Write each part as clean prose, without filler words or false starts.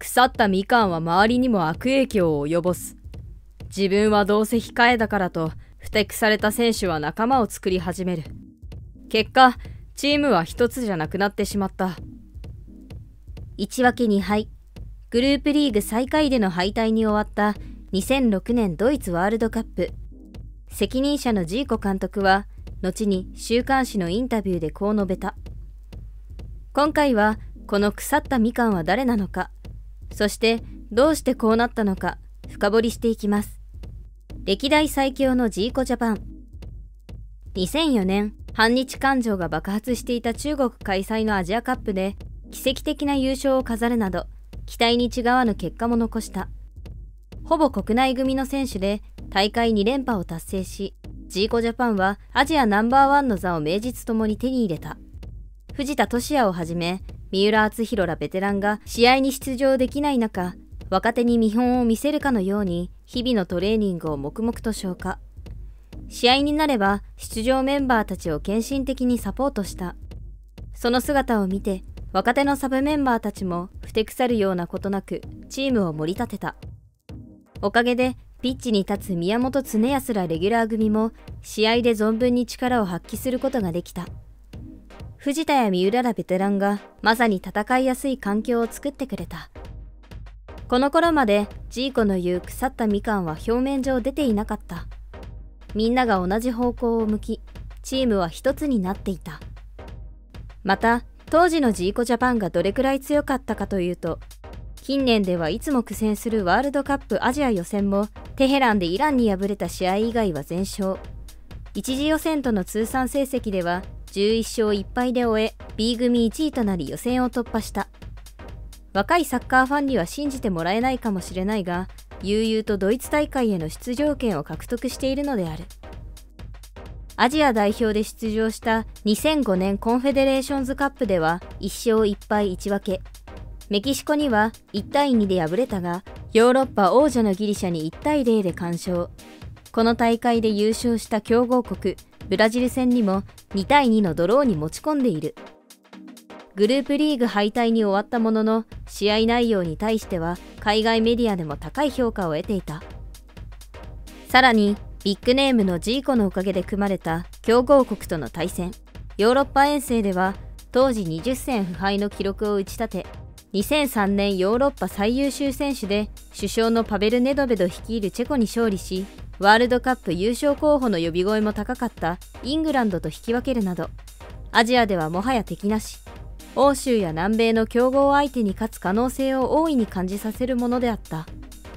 腐ったみかんは周りにも悪影響を及ぼす。自分はどうせ控えだからと、不適された選手は仲間を作り始める。結果、チームは一つじゃなくなってしまった。 1分け2敗。グループリーグ最下位での敗退に終わった2006年ドイツワールドカップ。責任者のジーコ監督は、後に週刊誌のインタビューでこう述べた。今回は、この腐ったみかんは誰なのか、そしてどうしてこうなったのか、深掘りしていきます。歴代最強のジーコジャパン。2004年、反日感情が爆発していた中国開催のアジアカップで、奇跡的な優勝を飾るなど、期待に違わぬ結果も残した。ほぼ国内組の選手で大会2連覇を達成し、ジーコジャパンはアジアナンバーワンの座を名実ともに手に入れた。藤田俊也をはじめ、三浦篤弘らベテランが試合に出場できない中、若手に見本を見せるかのように日々のトレーニングを黙々と消化。試合になれば出場メンバーたちを献身的にサポートした。その姿を見て若手のサブメンバーたちもふてくさるようなことなくチームを盛り立てた。おかげでピッチに立つ宮本恒康らレギュラー組も試合で存分に力を発揮することができた。藤田や三浦らベテランがまさに戦いやすい環境を作ってくれた。この頃までジーコの言う腐ったみかんは表面上出ていなかった。みんなが同じ方向を向き、チームは一つになっていた。また、当時のジーコジャパンがどれくらい強かったかというと、近年ではいつも苦戦するワールドカップアジア予選もテヘランでイランに敗れた試合以外は全勝。一次予選との通算成績では11勝1敗で終え B 組1位となり予選を突破した。若いサッカーファンには信じてもらえないかもしれないが、悠々とドイツ大会への出場権を獲得しているのである。アジア代表で出場した2005年コンフェデレーションズカップでは1勝1敗1分け。メキシコには1対2で敗れたが、ヨーロッパ王者のギリシャに1対0で完勝。この大会で優勝した強豪国ブラジル戦にも2対2のドローに持ち込んでいる。グループリーグ敗退に終わったものの、試合内容に対しては海外メディアでも高い評価を得ていた。さらにビッグネームのジーコのおかげで組まれた強豪国との対戦、ヨーロッパ遠征では当時20戦不敗の記録を打ち立て、2003年ヨーロッパ最優秀選手で主将のパベル・ネドベド率いるチェコに勝利し、ワールドカップ優勝候補の呼び声も高かったイングランドと引き分けるなど、アジアではもはや敵なし、欧州や南米の強豪相手に勝つ可能性を大いに感じさせるものであった。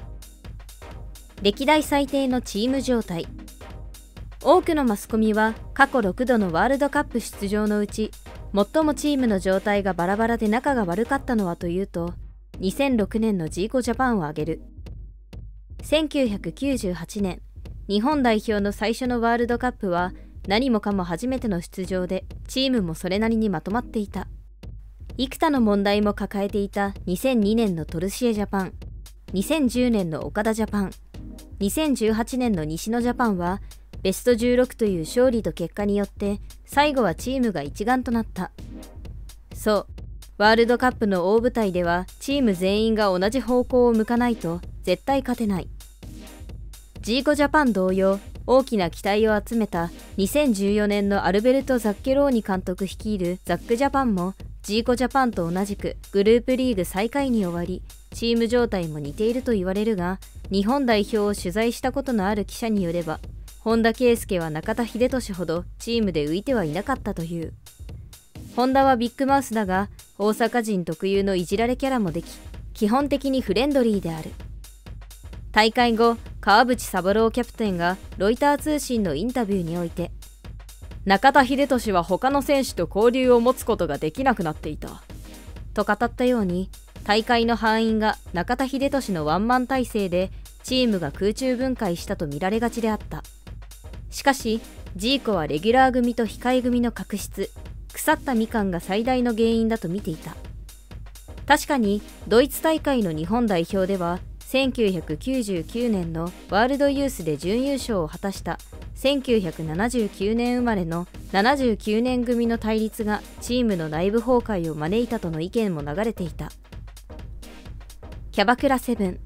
歴代最低のチーム状態。多くのマスコミは過去6度のワールドカップ出場のうち、最もチームの状態がバラバラで仲が悪かったのはというと、2006年のジーコジャパンを挙げる。1998年、日本代表の最初のワールドカップは何もかも初めての出場で、チームもそれなりにまとまっていた。幾多の問題も抱えていた2002年のトルシエジャパン、2010年の岡田ジャパン、2018年の西野ジャパンはベスト16という勝利と結果によって最後はチームが一丸となった。そう、ワールドカップの大舞台ではチーム全員が同じ方向を向かないと絶対勝てない。ジーコジャパン同様、大きな期待を集めた2014年のアルベルト・ザッケローニ監督率いるザックジャパンもジーコジャパンと同じくグループリーグ最下位に終わり、チーム状態も似ていると言われるが、日本代表を取材したことのある記者によれば、本田圭佑は中田英寿ほどチームで浮いてはいなかったという。本田はビッグマウスだが、大阪人特有のいじられキャラもでき、基本的にフレンドリーである。大会後、川淵三郎キャプテンがロイター通信のインタビューにおいて、中田英寿は他の選手と交流を持つことができなくなっていた。と語ったように、大会の敗因が中田英寿のワンマン体制でチームが空中分解したと見られがちであった。しかし、ジーコはレギュラー組と控え組の確執、腐ったみかんが最大の原因だと見ていた。確かに、ドイツ大会の日本代表では、1999年のワールドユースで準優勝を果たした1979年生まれの79年組の対立がチームの内部崩壊を招いたとの意見も流れていた。 キャバクラセブン。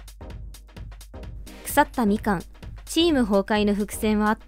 腐ったみかん、チーム崩壊の伏線はあった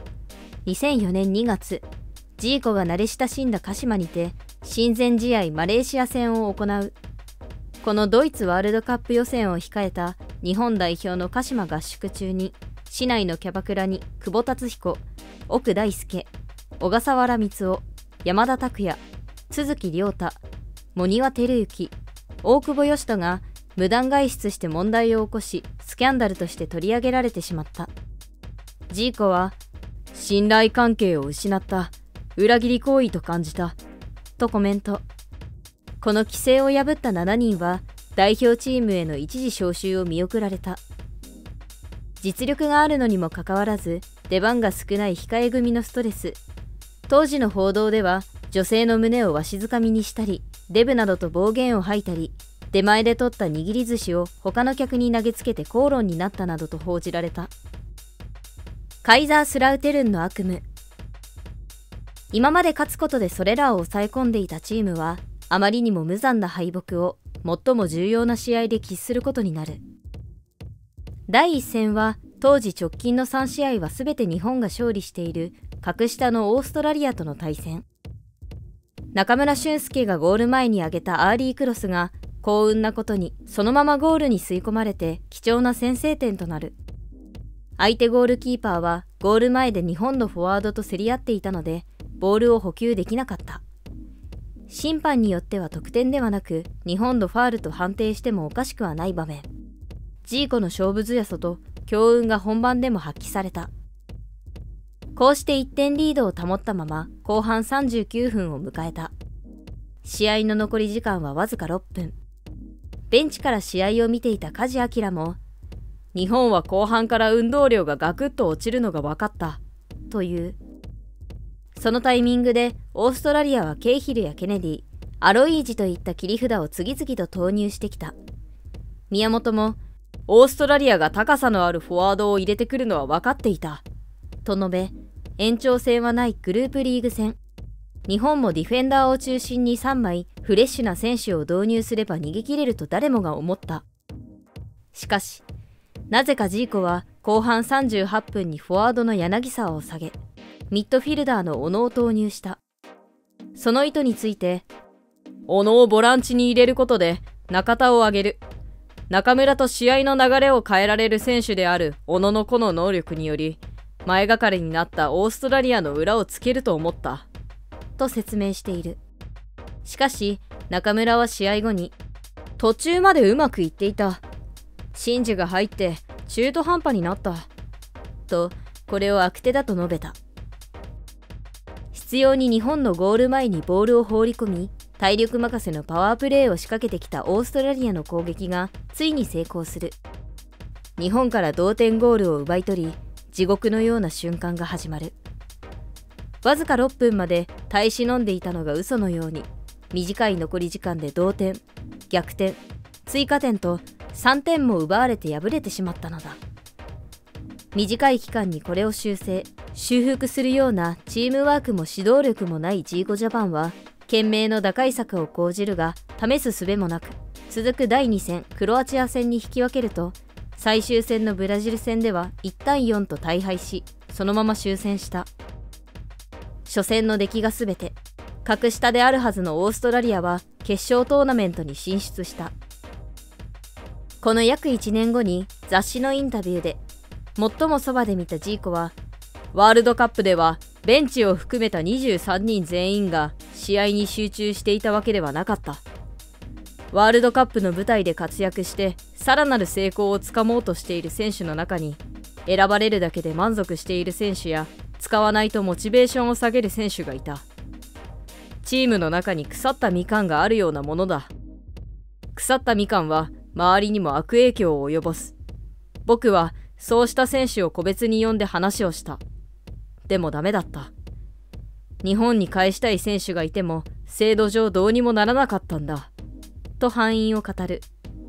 。2004年2月、ジーコが慣れ親しんだ鹿島にて親善試合マレーシア戦を行う。このドイツワールドカップ予選を控えた日本代表の鹿島合宿中に、市内のキャバクラに久保達彦、奥大輔、小笠原光雄、山田拓也、都築亮太、茂庭照之、大久保嘉人が無断外出して問題を起こし、スキャンダルとして取り上げられてしまった。ジーコは、信頼関係を失った、裏切り行為と感じた、とコメント。この規制を破った7人は、代表チームへの一時招集を見送られた。実力があるのにもかかわらず、出番が少ない控え組のストレス。当時の報道では、女性の胸をわしづかみにしたり、デブなどと暴言を吐いたり、出前で取った握り寿司を他の客に投げつけて口論になったなどと報じられた。カイザースラウテルンの悪夢。今まで勝つことでそれらを抑え込んでいたチームは、あまりにも無残な敗北を最も重要な試合で喫することになる。第1戦は、当時直近の3試合は全て日本が勝利している格下のオーストラリアとの対戦。中村俊輔がゴール前に上げたアーリークロスが幸運なことにそのままゴールに吸い込まれて貴重な先制点となる。相手ゴールキーパーはゴール前で日本のフォワードと競り合っていたのでボールを補給できなかった。審判によっては得点ではなく日本のファールと判定してもおかしくはない場面。ジーコの勝負強さと強運が本番でも発揮された。こうして1点リードを保ったまま後半39分を迎えた。試合の残り時間はわずか6分。ベンチから試合を見ていた梶明も、日本は後半から運動量がガクッと落ちるのが分かった、という。そのタイミングでオーストラリアはケイヒルやケネディ、アロイージといった切り札を次々と投入してきた。宮本も、オーストラリアが高さのあるフォワードを入れてくるのは分かっていた。と述べ、延長戦はないグループリーグ戦。日本もディフェンダーを中心に3枚フレッシュな選手を導入すれば逃げ切れると誰もが思った。しかし、なぜかジーコは後半38分にフォワードの柳沢を下げ、ミッドフィルダーの小野を投入した。その意図について、小野をボランチに入れることで中田を上げる。中村と試合の流れを変えられる選手である小野の個の能力により、前がかりになったオーストラリアの裏をつけると思った。と説明している。しかし、中村は試合後に、途中までうまくいっていた。シンジが入って中途半端になった。と、これを悪手だと述べた。執拗に日本のゴール前にボールを放り込み、体力任せのパワープレーを仕掛けてきたオーストラリアの攻撃がついに成功する。日本から同点ゴールを奪い取り、地獄のような瞬間が始まる。わずか6分まで耐え忍んでいたのが嘘のように、短い残り時間で同点、逆転、追加点と3点も奪われて敗れてしまったのだ。短い期間にこれを修復するようなチームワークも指導力もないジーコジャパンは、懸命の打開策を講じるが試す術もなく、続く第2戦クロアチア戦に引き分けると、最終戦のブラジル戦では1対4と大敗し、そのまま終戦した。初戦の出来が全て、格下であるはずのオーストラリアは決勝トーナメントに進出した。この約1年後に雑誌のインタビューで、最もそばで見たジーコは、ワールドカップではベンチを含めた23人全員が試合に集中していたわけではなかった。ワールドカップの舞台で活躍してさらなる成功をつかもうとしている選手の中に、選ばれるだけで満足している選手や使わないとモチベーションを下げる選手がいた。チームの中に腐ったみかんがあるようなものだ。腐ったみかんは周りにも悪影響を及ぼす。僕はそうした選手を個別に呼んで話をした。でもダメだった。日本に返したい選手がいても制度上どうにもならなかったんだ。と敗因を語る。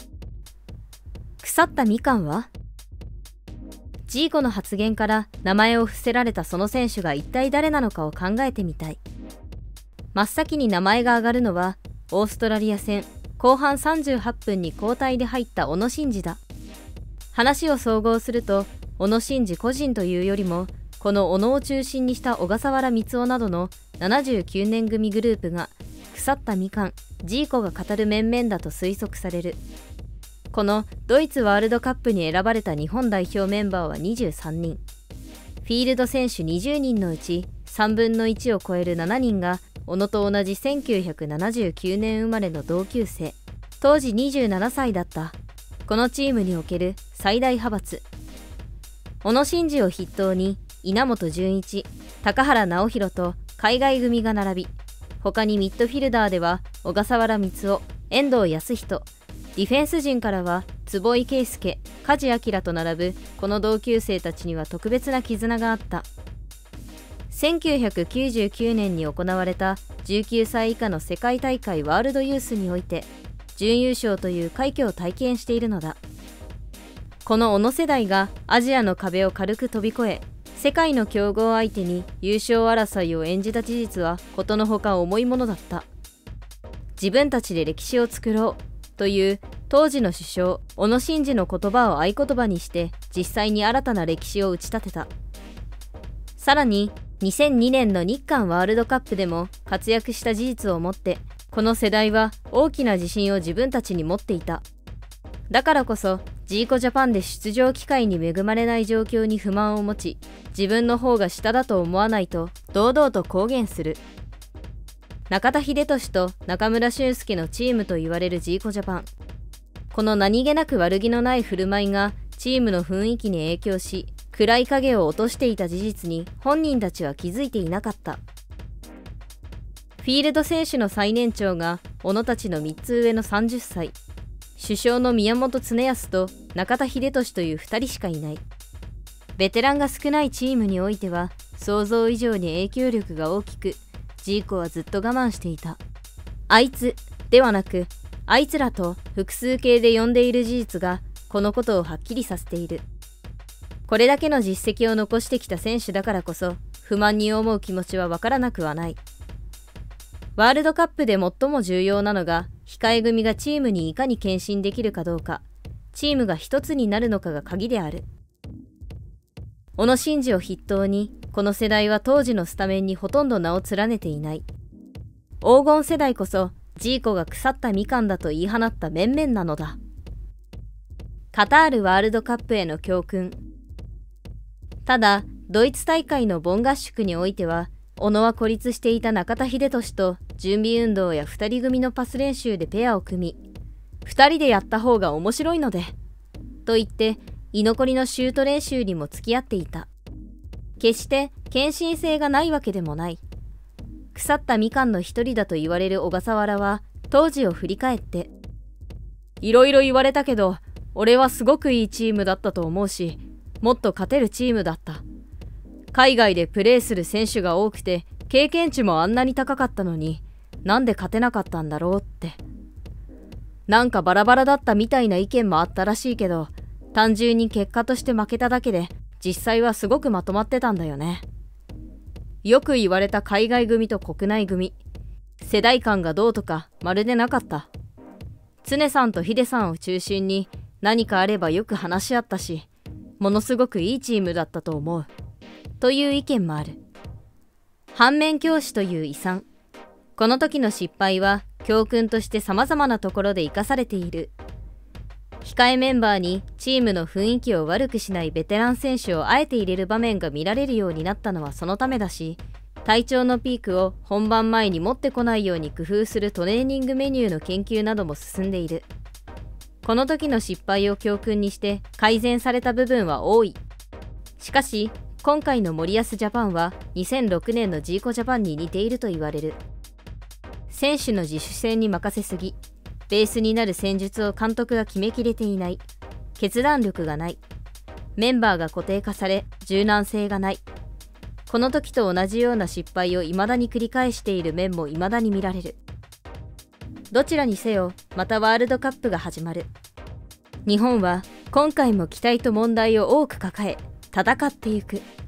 腐ったみかんは？ジーコの発言から名前を伏せられたその選手が一体誰なのかを考えてみたい。真っ先に名前が挙がるのはオーストラリア戦後半38分に交代で入った小野伸二だ。話を総合すると、小野伸二個人というよりも、この小野を中心にした小笠原光雄などの79年組グループが腐ったみかん、ジーコが語る面々だと推測される。このドイツワールドカップに選ばれた日本代表メンバーは23人。フィールド選手20人のうち3分の1を超える7人が小野と同じ1979年生まれの同級生。当時27歳だった。このチームにおける最大派閥。小野伸二を筆頭に稲本潤一、高原直弘と海外組が並び、他にミッドフィルダーでは小笠原光雄、遠藤康人、ディフェンス陣からは坪井圭介、梶明と並ぶこの同級生たちには特別な絆があった。1999年に行われた19歳以下の世界大会ワールドユースにおいて準優勝という快挙を体験しているのだ。この小野世代がアジアの壁を軽く飛び越え、世界の強豪相手に優勝争いを演じた事実はことのほか重いものだった。自分たちで歴史を作ろうという当時の首相小野伸二の言葉を合言葉にして実際に新たな歴史を打ち立てた。さらに2002年の日韓ワールドカップでも活躍した事実をもって、この世代は大きな自信を自分たちに持っていた。だからこそジーコジャパンで出場機会に恵まれない状況に不満を持ち、自分の方が下だと思わないと堂々と公言する。中田英寿と中村俊輔のチームと言われるジーコジャパン。この何気なく悪気のない振る舞いがチームの雰囲気に影響し、暗い影を落としていた事実に本人たちは気づいていなかった。フィールド選手の最年長が小野たちの3つ上の30歳。主将の宮本恒靖と中田英寿という2人しかいない。ベテランが少ないチームにおいては想像以上に影響力が大きく、ジーコはずっと我慢していた。あいつではなく、あいつらと複数形で呼んでいる事実がこのことをはっきりさせている。これだけの実績を残してきた選手だからこそ不満に思う気持ちはわからなくはない。ワールドカップで最も重要なのが控え組がチームにいかに献身できるかどうか、チームが一つになるのかが鍵である。小野伸二を筆頭にこの世代は当時のスタメンにほとんど名を連ねていない。黄金世代こそジーコが腐ったみかんだと言い放った面々なのだ。カタールワールドカップへの教訓。ただドイツ大会の盆合宿においては、小野は孤立していた中田英寿と準備運動や2人組のパス練習でペアを組み、2人でやった方が面白いのでと言って居残りのシュート練習にも付き合っていた。決して献身性がないわけでもない。腐ったみかんの一人だと言われる小笠原は当時を振り返って、いろいろ言われたけど俺はすごくいいチームだったと思うし、もっと勝てるチームだった。海外でプレーする選手が多くて経験値もあんなに高かったのに、なんで勝てなかったんだろうって。なんかバラバラだったみたいな意見もあったらしいけど、単純に結果として負けただけで実際はすごくまとまってたんだよね。よく言われた海外組と国内組、世代間がどうとかまるでなかった。常さんとヒデさんを中心に何かあればよく話し合ったし、ものすごくいいチームだったと思うという意見もある。反面教師という遺産。この時の失敗は教訓として様々なところで生かされている。控えメンバーにチームの雰囲気を悪くしないベテラン選手をあえて入れる場面が見られるようになったのはそのためだし、体調のピークを本番前に持ってこないように工夫するトレーニングメニューの研究なども進んでいる。この時の失敗を教訓にして改善された部分は多い。しかし今回の森保ジャパンは2006年のジーコジャパンに似ていると言われる。選手の自主性に任せすぎ、ベースになる戦術を監督が決めきれていない、決断力がない、メンバーが固定化され柔軟性がない。この時と同じような失敗を未だに繰り返している面も未だに見られる。どちらにせよまたワールドカップが始まる。日本は今回も期待と問題を多く抱え戦っていく。